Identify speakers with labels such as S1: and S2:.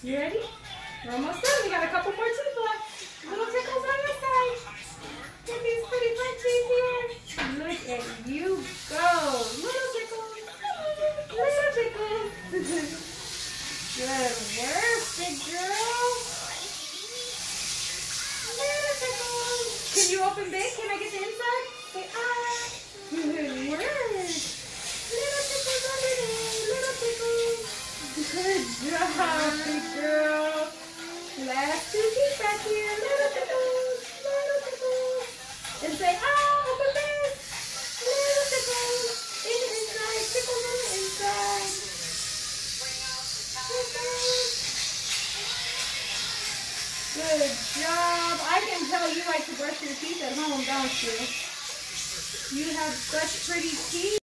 S1: You ready? We're almost done. We got a couple more teeth left. Little tickles on this side. Get these pretty front teeth here. Look at you go. Little tickles. Little tickles. Good work, big girl. Little tickles. Can you open big? Can I get the inside? Say ah. Good work. Little tickles under there. Little tickles. Good job, big girl. Last two teeth back here. Little tickles. Little tickles. And say ah, open big. Little tickles. In the inside. Tickles on the inside. Good job. I can tell you like to brush your teeth at home, don't you? You have such pretty teeth.